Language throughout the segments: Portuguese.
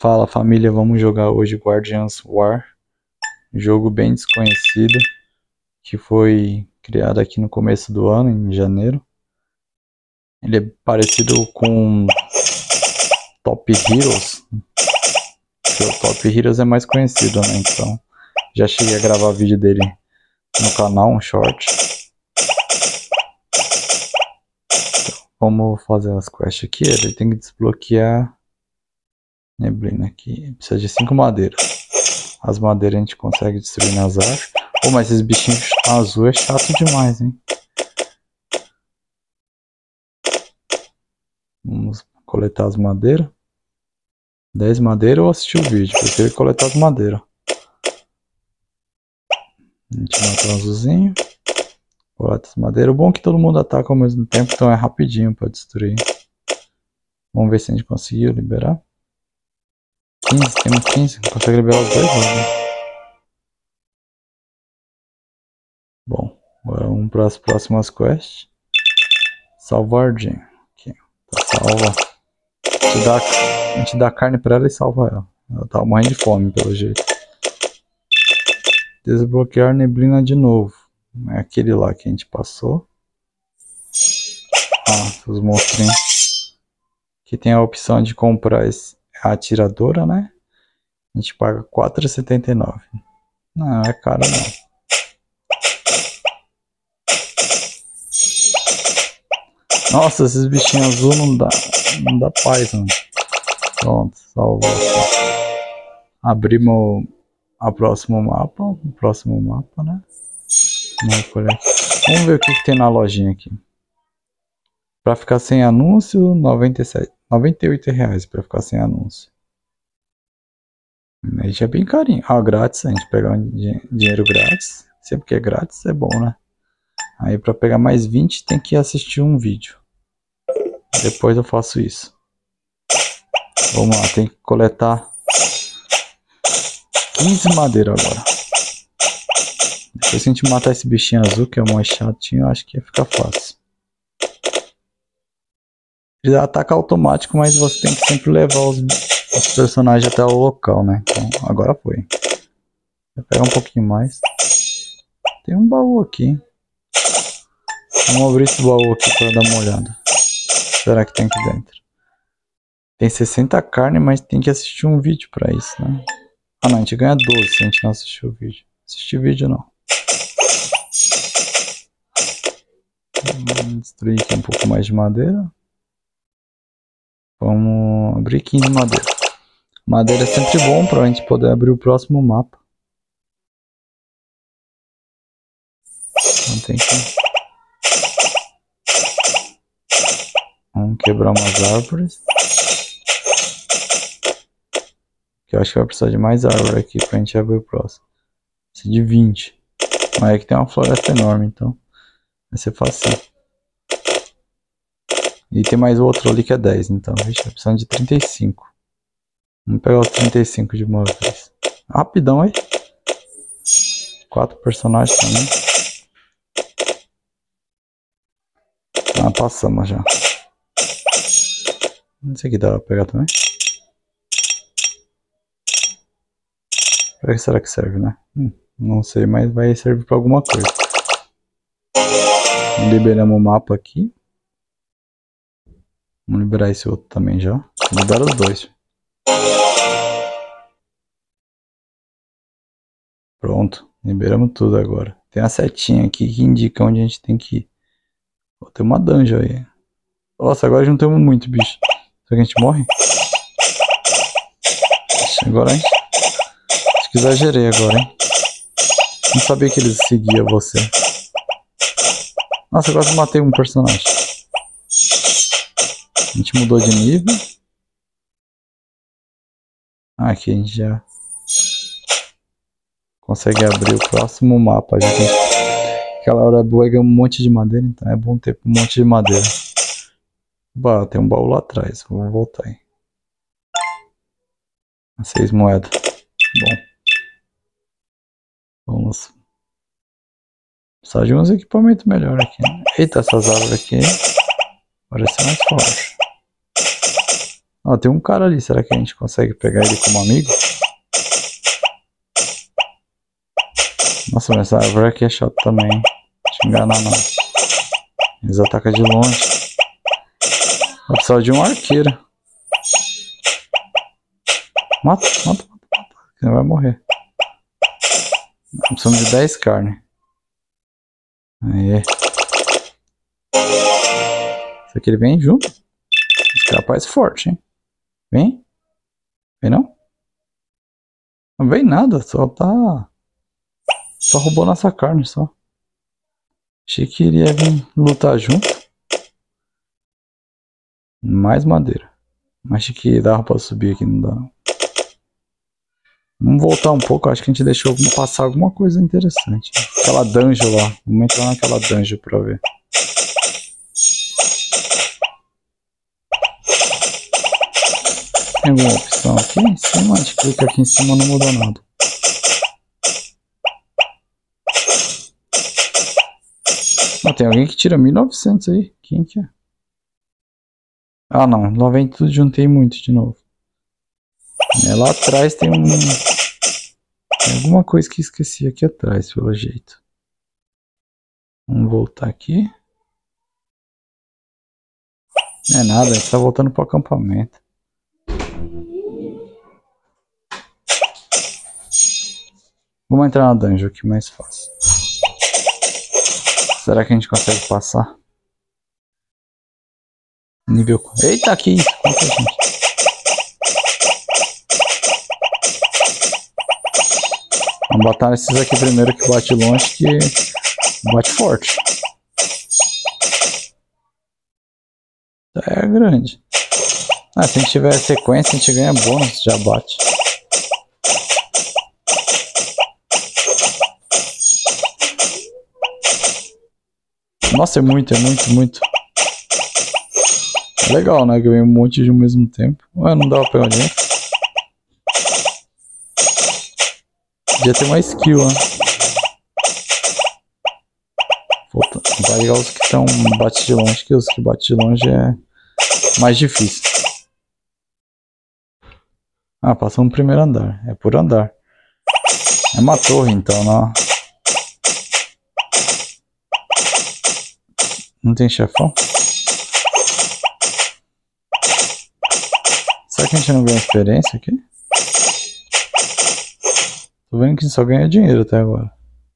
Fala família, vamos jogar hoje Guardians War, jogo bem desconhecido, que foi criado aqui no começo do ano, em janeiro. Ele é parecido com Top Heroes, que o Top Heroes é mais conhecido, né? Então já cheguei a gravar vídeo dele no canal, um short. Vamos fazer as quests aqui. Ele tem que desbloquear neblina aqui. Precisa de 5 madeiras. As madeiras a gente consegue destruir nas árvores. Pô, mas esses bichinhos azul é chato demais, hein? Vamos coletar as madeiras. 10 madeiras ou assistir o vídeo. Prefiro coletar as madeiras. A gente mata o azulzinho. Coleta as madeiras. O bom é que todo mundo ataca ao mesmo tempo, então é rapidinho para destruir. Vamos ver se a gente conseguiu liberar. 15, temos 15. Consegue liberar os dois, né? Bom, agora vamos para as próximas quests. Salvar Jen. Aqui, tá salva. A gente dá carne para ela e salva ela. Ela tá morrendo de fome, pelo jeito. Desbloquear neblina de novo. É aquele lá que a gente passou. Os monstrinhos. Aqui tem a opção de comprar a atiradora, né? A gente paga R$ 4,79. Não é caro não. Nossa, esses bichinhos azul não dá paz, mano. Pronto, salvou. Abrimos o próximo mapa, né? Vamos ver o que tem na lojinha aqui. Pra ficar sem anúncio, R$ 98 pra ficar sem anúncio. Aí já é bem carinho. Grátis, a gente pega um dinheiro grátis. Sempre que é grátis é bom, né? Aí pra pegar mais 20 tem que assistir um vídeo. Depois eu faço isso. Vamos lá, tem que coletar 15 madeira agora. Depois se a gente matar esse bichinho azul, que é o mais chatinho, eu acho que ia ficar fácil. Ele ataca automático, mas você tem que sempre levar os personagens até o local, né? Então, agora foi. Vou pegar um pouquinho mais. Tem um baú aqui. Vamos abrir esse baú aqui para dar uma olhada. Será que tem aqui dentro? Tem 60 carne, mas tem que assistir um vídeo para isso, né? Não, a gente ganha 12 se a gente não assistir o vídeo. Assistir vídeo não. Vamos destruir aqui um pouco mais de madeira. Vamos abrir 15 madeira. Madeira é sempre bom para a gente poder abrir o próximo mapa. Não tem que... Vamos quebrar umas árvores. Que eu acho que vai precisar de mais árvore aqui pra gente abrir o próximo. Precisa de 20. Mas aqui tem uma floresta enorme, então vai ser fácil. E tem mais outro ali que é 10, então. Vixe, vai precisando de 35. Vamos pegar os 35 de uma vez. Rapidão aí. 4 personagens também. Passamos já. Esse aqui dá pra pegar também. Pra que será que serve, né? Não sei, mas vai servir pra alguma coisa. Liberamos o mapa aqui. Vamos liberar esse outro também já. Libera os dois. Pronto, liberamos tudo agora. Tem a setinha aqui que indica onde a gente tem que ir. Tem uma dungeon aí. Nossa, agora juntamos muito, bicho. Será que a gente morre? Agora, hein? Acho que exagerei agora, hein? Não sabia que eles seguiam você. Nossa, agora eu matei um personagem. A gente mudou de nível. Aqui a gente já consegue abrir o próximo mapa. Aquela hora boa ganha um monte de madeira, então é bom ter um monte de madeira. Tem um baú lá atrás, vamos voltar aí. 6 moedas. Bom. Vamos precisar de uns equipamentos melhores aqui, né? Eita, essas árvores aqui parecem mais fortes. Ó, tem um cara ali. Será que a gente consegue pegar ele como amigo? Nossa, mas essa árvore aqui é chata também. Deixa eu enganar não. Eles atacam de longe. Eu preciso de um arqueiro. Mata, mata, mata, mata. Senão vai morrer. Precisamos de 10 carne. Aí. Esse aqui ele vem junto. Esse capaz forte, hein? Vem? Vem não? Não vem nada, só tá... Só roubou nossa carne, só. Achei que iria vir lutar junto. Mais madeira. Achei que dava pra subir aqui, não dá não. Vamos voltar um pouco, acho que a gente deixou passar alguma coisa interessante. Aquela dungeon lá. Vamos entrar naquela dungeon pra ver. Tem alguma opção aqui em cima? A gente clica aqui em cima, não muda nada. Ah, tem alguém que tira 1900 aí. Quem que é? Ah não, lá vem tudo, juntei muito de novo. Lá atrás tem um... Tem alguma coisa que esqueci aqui atrás, pelo jeito. Vamos voltar aqui. Não é nada, a gente tá voltando pro acampamento. Vamos entrar na dungeon aqui, mais fácil. Será que a gente consegue passar? Nível... Eita, que isso? Quanta gente. Vamos botar esses aqui primeiro que bate longe, que bate forte. É grande. Ah, se a gente tiver sequência, a gente ganha bônus, já bate. Nossa, é muito, muito. É legal, né? Ganhei um monte de ao mesmo tempo. Ué, não dá pra pegar dinheiro. Podia ter uma skill, né? Vai ligar os que estão bate de longe, que os que bate de longe é mais difícil. Ah, passou no primeiro andar. É por andar. É uma torre, então, não. Não tem chefão? Será que a gente não ganha experiência aqui? Tô vendo que só ganha dinheiro até agora.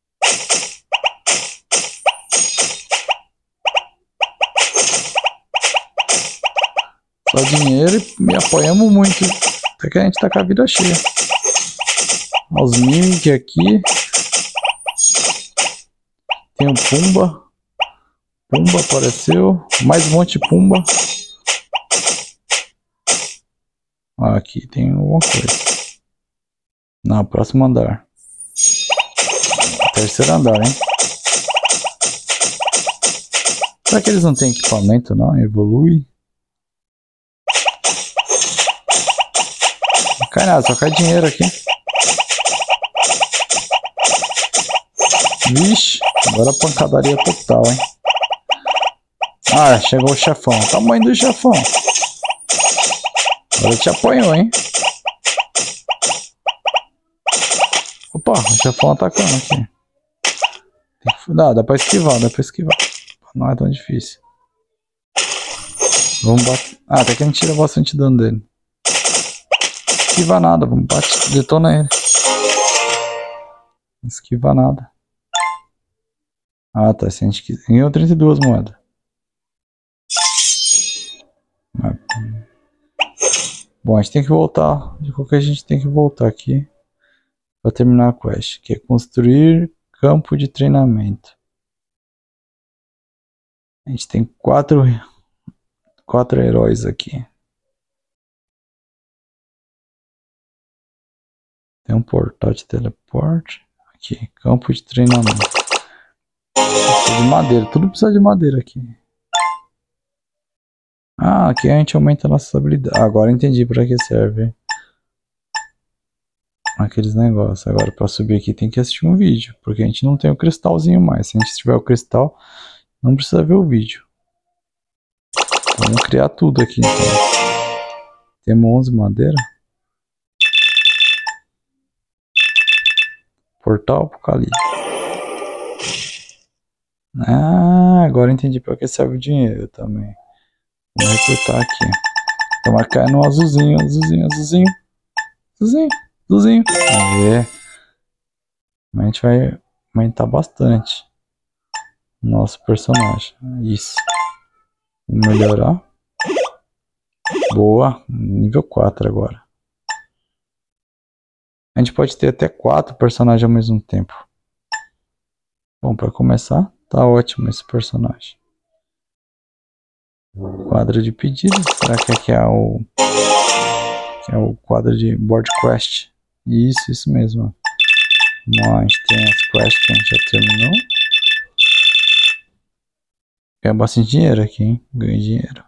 Só dinheiro e me apoiamos muito. Até que a gente tá com a vida cheia. Os mimic aqui. Tem o Pumba. Pumba apareceu. Mais um monte de Pumba. Ah, aqui tem alguma coisa. Não, próximo andar. Terceiro andar, hein? Será que eles não têm equipamento, não? Evolui. Não cai nada, só cai dinheiro aqui. Vixe, agora a pancadaria total, hein? Ah, chegou o chefão. Tamanho do chefão. Agora te apanhou, hein? Opa, o chefão atacando aqui. Dá pra esquivar, Não é tão difícil. Vamos bater. Ah, até que a gente tira bastante dano dele. Esquiva nada, vamos bater, detona ele. Não esquiva nada. Ah, tá, se a gente quiser. Ganhou 32 moedas. Bom, a gente tem que voltar. De qualquer jeito, a gente tem que voltar aqui para terminar a quest, que é construir campo de treinamento. A gente tem quatro heróis aqui. Tem um portal de teleporte. Aqui, campo de treinamento. Precisa de madeira, tudo precisa de madeira aqui. Ah, aqui a gente aumenta a nossa habilidade. Agora entendi para que serve aqueles negócios. Agora para subir aqui tem que assistir um vídeo, porque a gente não tem o cristalzinho mais. Se a gente tiver o cristal, não precisa ver o vídeo. Vamos criar tudo aqui então. Temos 11 madeira. Portal Apocalipse. Ah, agora entendi pra que serve o dinheiro também. Vou recrutar aqui. Então vai cair no azulzinho, azulzinho, azulzinho. Azulzinho, azulzinho. Aê. A gente vai aumentar bastante nosso personagem. Isso. Vou melhorar. Boa. Nível 4 agora. A gente pode ter até 4 personagens ao mesmo tempo. Bom, para começar, tá ótimo esse personagem. Quadro de pedidos. Será que aqui é o quadro de board quest? Isso mesmo. Vamos lá, a gente tem as quests que a gente já terminou. Ganha bastante dinheiro aqui, hein? Ganha dinheiro.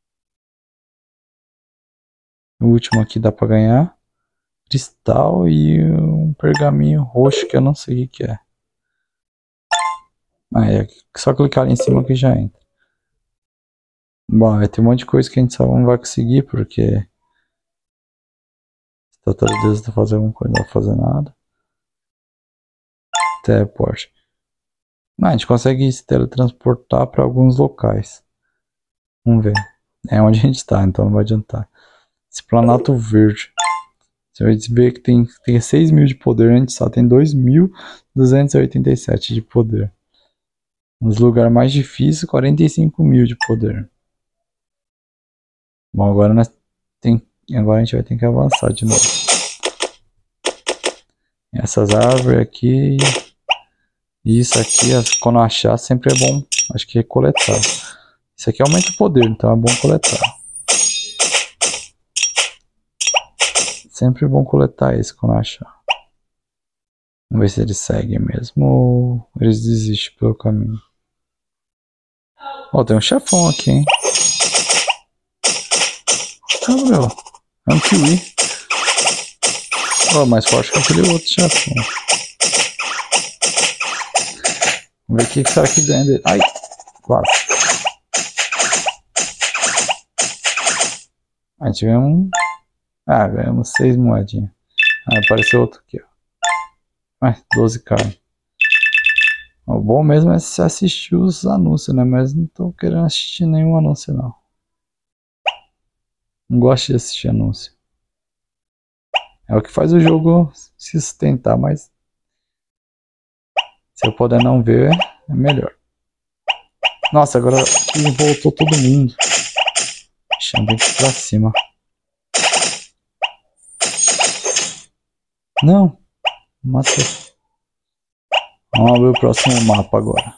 O último aqui dá pra ganhar cristal e um pergaminho roxo que eu não sei o que é. Ah, é só clicar ali em cima que já entra. Bom, vai ter um monte de coisa que a gente só não vai conseguir porque Estátua de Deus tá fazendo alguma coisa, não vai fazer nada. Teleporte. A gente consegue se teletransportar para alguns locais. Vamos ver. É onde a gente está, então não vai adiantar. Esse Planalto Verde. Você vai ver que tem 6.000 de poder, a gente só tem 2.287 de poder. Nos lugares mais difíceis, 45.000 de poder. Bom, agora agora a gente vai ter que avançar de novo. Essas árvores aqui. Isso aqui, quando achar, sempre é bom. Acho que coletar. Isso aqui aumenta o poder, então é bom coletar. Sempre é bom coletar esse quando achar. Vamos ver se eles seguem mesmo ou eles desistem pelo caminho. Ó, tem um chefão aqui, hein? Meu, é um kiwi. Ó, mais forte que aquele outro chefão. Vamos ver o que será que ganha dele. Ai, quase. A gente ganhou um... Ah, ganhamos 6 moedinhas. Ah, apareceu outro aqui, ó. Ah, 12 carne. O bom mesmo é se assistir os anúncios, né? Mas não tô querendo assistir nenhum anúncio, não. Não gosto de assistir anúncio. É o que faz o jogo se sustentar, mas... Se eu puder não ver, é melhor. Nossa, agora voltou todo mundo. Deixa eu ir pra cima. Não. Matou. Vamos abrir o próximo mapa agora.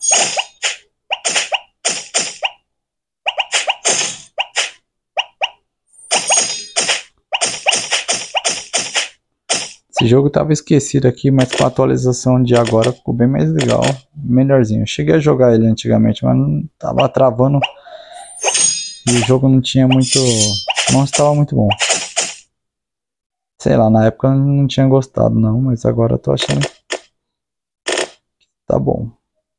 Esse jogo estava esquecido aqui, mas com a atualização de agora ficou bem mais legal. Melhorzinho. Eu cheguei a jogar ele antigamente, mas não tava travando. E o jogo não tinha muito... Não estava muito bom. Sei lá, na época eu não tinha gostado não, mas agora eu tô achando que tá bom.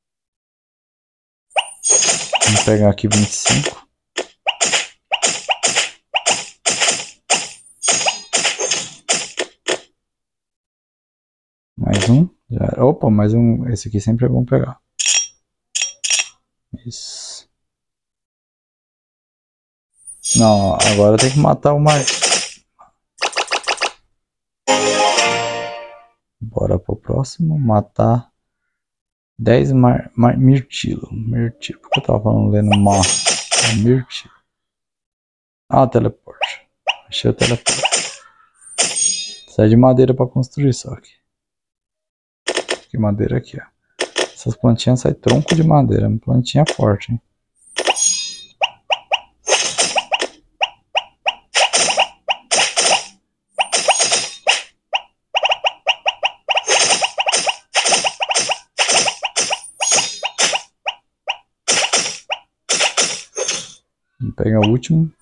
Vamos pegar aqui 25. Mais um. Já... Opa, mais um. Esse aqui sempre é bom pegar. Isso. Não, agora tem que matar o mais. Bora pro próximo. Matar 10 mirtilo. Mirtilo. Por que eu tava falando lendo mar? Mirtilo. Ah, teleporte. Achei o teleporte. Precisa de madeira pra construir só aqui. Que madeira aqui, ó. Essas plantinhas saem tronco de madeira. Uma plantinha forte, hein? Vamos pegar o último.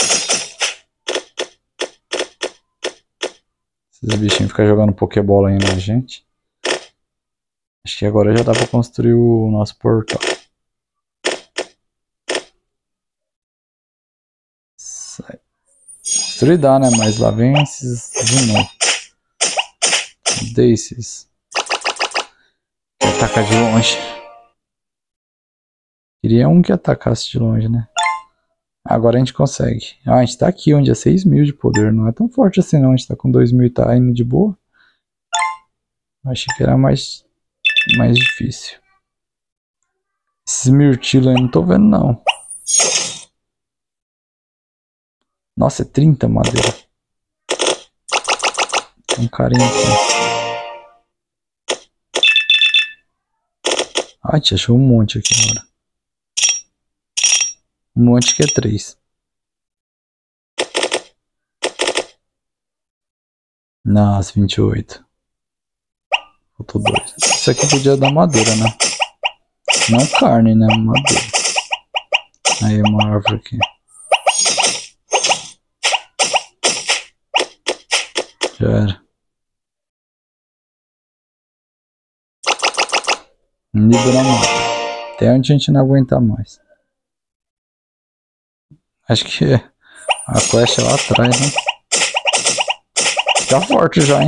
Esses bichinhos ficam jogando Pokébola aí na gente. Acho que agora já dá pra construir o nosso portal. Destruir dá, né? Mas lá vem esses de novo. Desses. Que ataca de longe. Queria um que atacasse de longe, né? Agora a gente consegue. Ah, a gente tá aqui, onde é 6.000 de poder. Não é tão forte assim não. A gente tá com 2.000 e tá indo de boa. Achei que era mais difícil. Esses mirtilos aí não tô vendo não. Nossa, é 30 madeira. Tem um carinha aqui. Ah, a gente achou um monte aqui agora. Um monte que é 3. Nossa, 28. Faltou 2. Isso aqui podia dar madeira, né? Não carne, né? Madeira. Aí, uma árvore aqui. Já era. Libera mata. Até onde a gente não aguentar mais. Acho que a quest é lá atrás, né? Tá forte já, hein?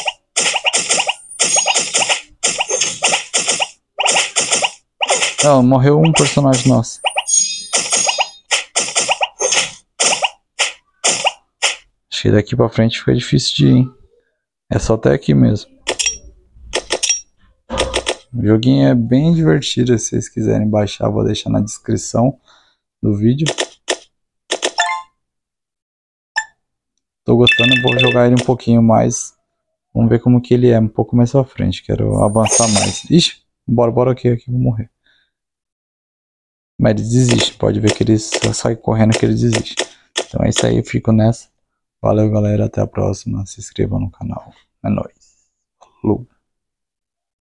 Não, morreu um personagem nosso. Acho que daqui pra frente fica difícil de ir, hein? É só até aqui mesmo. O joguinho é bem divertido. Se vocês quiserem baixar, vou deixar na descrição do vídeo. Tô gostando, vou jogar ele um pouquinho mais. Vamos ver como que ele é um pouco mais pra frente. Quero avançar mais. Ixi, bora aqui, vou morrer. Mas ele desiste, pode ver que ele só sai correndo que ele desiste. Então é isso aí, eu fico nessa. Valeu galera, até a próxima. Se inscreva no canal. É nóis. Falou.